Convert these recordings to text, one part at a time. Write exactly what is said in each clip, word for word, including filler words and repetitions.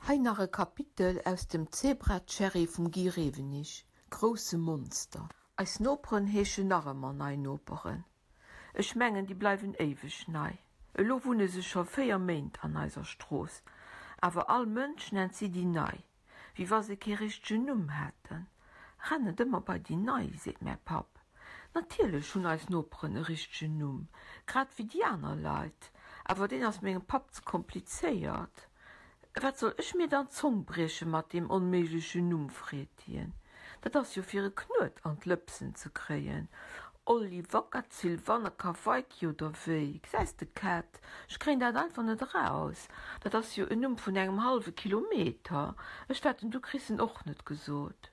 Hei nach e Kapitel aus dem Zebra-Cherry vum Guy Revenich, Grosse Monster. Eis Noperen heeche Narremer nei Noperen. Ech menggen die bleiwen ewech nei. E lo wune se schon féier Meint an eiser Stroos. Awer all Mënsch nennt sie die nei, wie was se kerichtge Numm hätten. Renne dëmmer bei die nei, seet mer Pap. Natierlech hun eis Noperen e richchtge Numm, grad wie die aner Leiit, awer den ass mégem Pap ze komplizéiert. Wat soll ich mir dann Zong breche mat dem onmeigliche Numm fretien? Dat ass jo fir e Knut an d'Lëpsen ze kreien. Olli Wackert Silvaner Kawaiki oder wéi, seist de Kat, ich kren dat einfach net raus. Dat ass jo en Numm vun engem halfe Kilometer. Ech wetten du krissen och net gesot.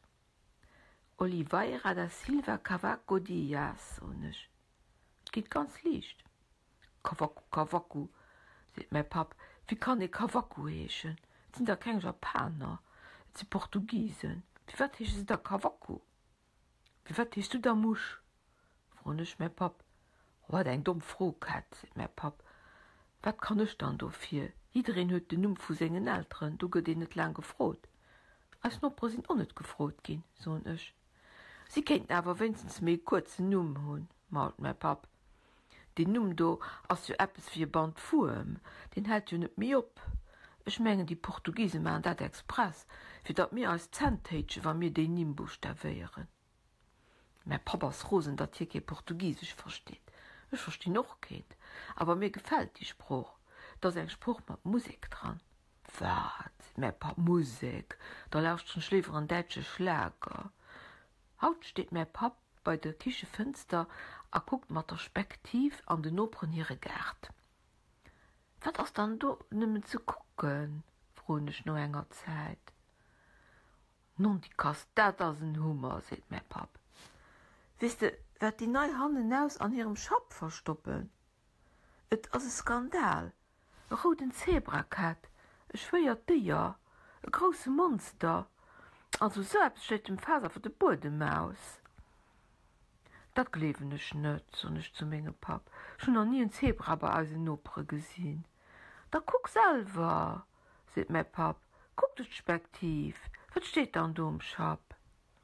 Oliveira da Silva Cavaco Diaz, sonech. Geht ganz licht. Cavaco, Cavaco, seht mein Pap. Wie kann ich Cavaco heechen? Et sind da kein Japaner, et sind Portugiesen. Wie wat heechen sie da Cavaco? Wie wat heechst du da Musch? Fronnech mein Pap. Wat eng dumm Frog hat, seht mein Pap. Wat kann ich dann dofir? Iedereen huet den Numm vu sengen Eltern, du gët net lang gefrot. Als Nopper sind auch net gefrot gin, so'n ich. Sie kennten aber wenigstens méi kurzen Numm hunn, mault mein Pap. Den Numm do ass jo Appes fir Band fuem, den hält jo net mi op. Ech menggen die Portugiese ma dat express, fir dat mir als Zentage war mir de Nimbuchstavéieren. Mein Papas Rosen, dat hier ke Portugiesisch versteht. Ich versteh noch keet, aber mir gefällt die Spruch. Da ist ein Spruch mit Musik dran. Wat, mein Pap Musik, da lauscht schon schläfer ein deutsche Schlager. Haut steht mein Pap bei der Küchenfenster, er guckt mit der Spektiv an den Opern ihre Gerd. Was ist dann da nimmer zu gucken? Frage ich noch enger Zeit. Nun, die Kass, das ist ein Hummer, sagt mein Pap. Wisst ihr, wird die neue Handen aus an ihrem Shop verstoppen? Es ist ein Skandal. Ein roten Zebrakat, ein schwerer Tier, ein grosses Monster. Also selbst steht im Faser für den Boden aus. Dat glewen ich net, so nicht zu menge Pap. Schon noch nie ein Zebra bei aus den Nopre gesehen. Da guck selber, sagt mein Pap. Guck das Spektiv. Was steht dann da im Shop?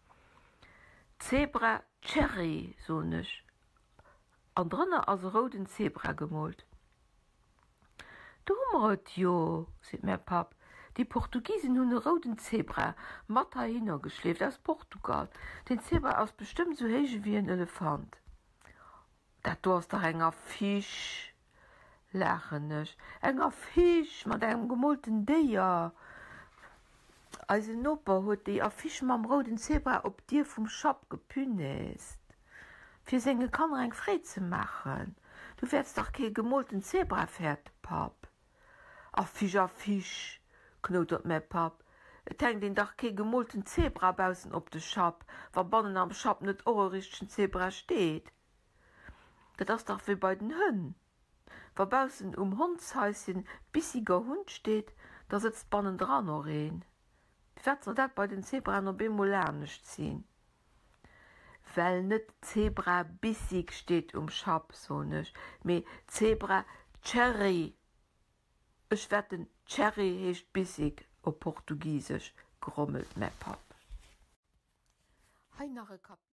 Zebra Cherry, so nicht. An drinnen als roten Zebra gemalt. Du hummeret jo, sagt mein Pap. Die Portugiesen hun roten Zebra, Matta hingeschläft aus Portugal. Den Zebra aus bestimmt so hege wie ein Elefant. Dat du hast doch enger Fisch, lachenech, enger Fisch mit einem gemolten Deier. Als ein Opa hat die a Fisch mit dem roten Zebra ob dir vom Shop gepünest. Für seine kann er ein Fred zu machen. Du werdest doch kein gemolten Zebra fährt, Pap. A Fisch, a Fisch. Knotert mein Pap. Et hängt den Dach ke gemolten Zebra bausen op de Shop, wa bannen am Shop net ohrrichten Zebra steht. Dat ass doch wie bei den Hünn. Wa bausen um Hundshäuschen bissiger Hund steht, da sitzt bannen dran oreen. Wie dat bei den Zebra no bemolanisch ziehen? Well net Zebra bissig steht um Shop so nech, me Zebra Cherry. Ich werd den Cherry hecht bissig op Portugiesisch, grommelt mein Pap.